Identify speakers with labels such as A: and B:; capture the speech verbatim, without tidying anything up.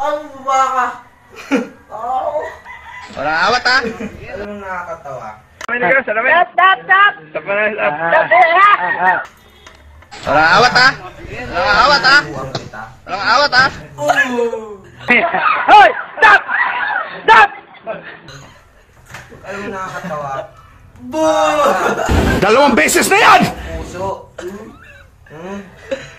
A: Ang baka. Oh.
B: Walang awat ha?
A: Alam mo nakakatawa.
C: Stop, stop, stop! Stop na, stop. Stop na!
B: Walang awat ha? Walang awat ha?
A: Buwang kita.
B: Walang awat ha?
C: Hoy! Stop! Stop!
A: Alam mo nakakatawa. Boom!
B: Dalawang beses na yan!
A: Puso. Hmm?